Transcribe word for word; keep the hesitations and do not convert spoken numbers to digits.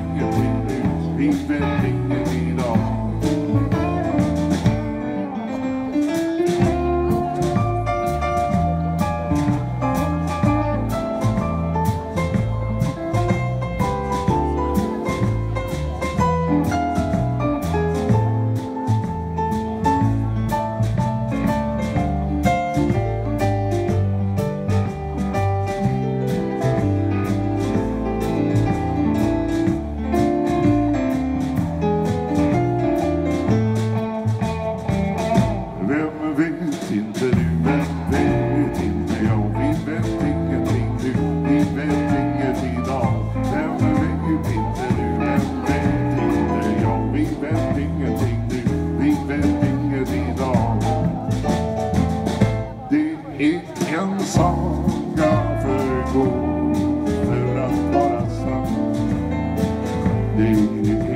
ingenting nu, vi vet inget idag. Vem vet inte du, vem vet inte jag, vi vet ingenting nu, vi vet inget idag. Vem vet inte du, vem vet inte jag, vi vet ingenting nu, vi vet inget idag. Det är en saga förgår för att vara sann. Det är